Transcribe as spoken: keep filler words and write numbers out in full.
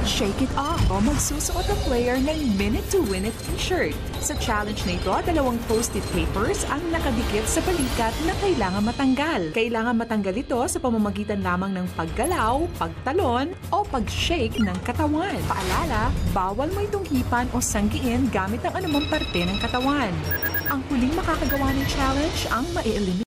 Shake it off o magsusuot ang player ng Minute to Win It t-shirt. Sa challenge na ito, dalawang post-it papers ang nakadikit sa balikat na kailangan matanggal. Kailangan matanggal ito sa pamamagitan lamang ng paggalaw, pagtalon, o pag-shake ng katawan. Paalala, bawal mo itong hipan o sanggiin gamit ang anumang parte ng katawan. Ang huling makakagawa ng challenge ang ma-eliminate